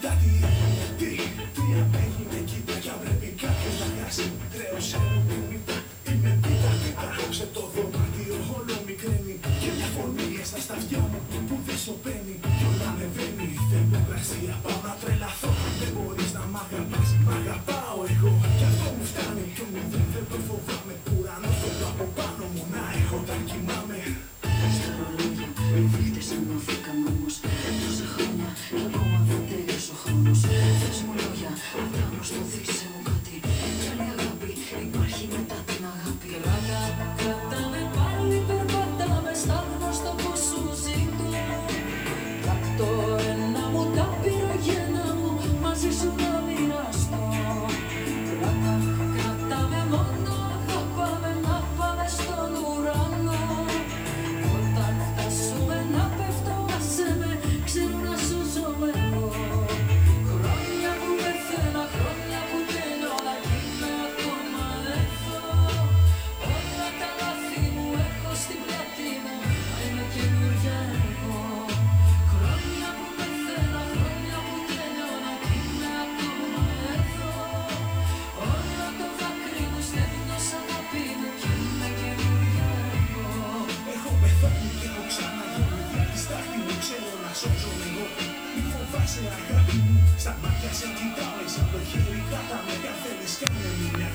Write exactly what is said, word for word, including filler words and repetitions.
κάτι. Τι, τι απέχει με κοίτα κι αν πρέπει κάποιος να χάσει. Κρέωσε μου την μύτα, είμαι πίτα πίτα. Απόψε το δωμάτιο όλο μικραίνει και μια φωνή στα σταυριά μου που δεν σωπαίνει. Κι όλα ανεβαίνει, θερμοκρασία, πάω να τρελαθώ. Δεν μπορείς να μ' αγαπάς, μ' αγαπάω εγώ. Κι αυτό μου φτάνει, κι ο μηδέν δεν το φοβάμαι. Ουρανό θέλω από πάνω μου να έχω τα κοιμάμαι. Στα ρολόγια, οι δείχτες ενώθηκαν όμως. Τόσα χρόνια κι ακόμα δεν τέλειωσε ο χρόνος. Θες μου λόγια, αγνώστο δείξε μου κάτι. Κι άλλη αγάπη υπάρχει μετά την αγάπη. Κράτα, κράτα με πάλι, περπάτα με στα γνωστό που σου ζητώ. Τακτώ ένα μου ταπεινό γένα μου, μαζί σου να μοιραστώ. Κράτα, κράτα με μόνο, αγάπαμε να πάμε στον ουρανό. Όταν φτάσουμε να πέφτω, άσε με, ξέρω να σου ζω εγώ. Χρόνια που πεθαίνα, χρόνια που τελειώνα κι είμαι ακόμα εδώ. Όλα τα λάθη μου έχω στην πλάτη μου, μα είμαι καινούργια εγώ. Χρόνια που πεθαίνα, χρόνια που τελειώνα κι είμαι ακόμα εδώ. Όλο το δάκρυ μου στέλνος αγάπη μου κι είμαι καινούργια εγώ. Έχω πεθάνει και έχω ξαναγίνει. Για τη στάχτη μου ξέρω να σώζομαι εγώ. Μη φοβάσαι αγάπη μου, στα μάτια σε κοιτάω. Είσαι από το χέρι κράτα με, αν θέλεις κάνε μια